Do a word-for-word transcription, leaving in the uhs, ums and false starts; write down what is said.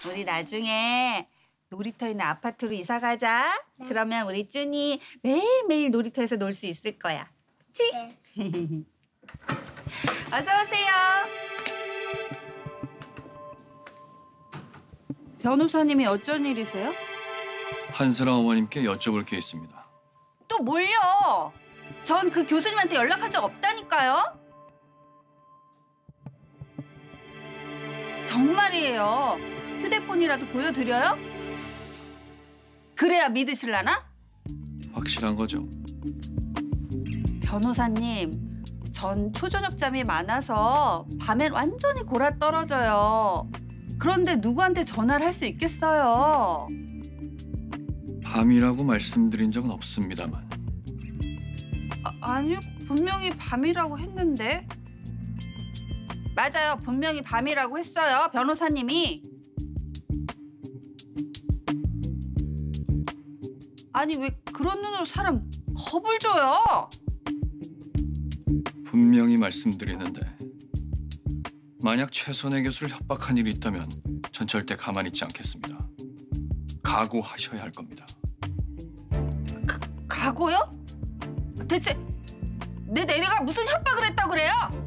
우리 나중에 놀이터 있는 아파트로 이사 가자. 네. 그러면 우리 쭈니 매일매일 놀이터에서 놀 수 있을 거야. 그치? 네. 어서 오세요. 변호사님이 어쩐 일이세요? 한슬아 어머님께 여쭤볼 게 있습니다. 또 뭘요? 전 그 교수님한테 연락한 적 없다니까요. 정말이에요. 휴대폰이라도 보여드려요? 그래야 믿으실라나? 확실한 거죠? 변호사님, 전 초저녁잠이 많아서 밤엔 완전히 골아떨어져요. 그런데 누구한테 전화를 할 수 있겠어요? 밤이라고 말씀드린 적은 없습니다만. 아, 아니요, 분명히 밤이라고 했는데. 맞아요, 분명히 밤이라고 했어요, 변호사님이. 아니, 왜 그런 눈으로 사람 겁을 줘요? 분명히 말씀드리는데 만약 최선혜 교수를 협박한 일이 있다면 전 절대 가만히 있지 않겠습니다. 각오하셔야 할 겁니다. 가, 각오요? 대체 내 내가 무슨 협박을 했다고 그래요?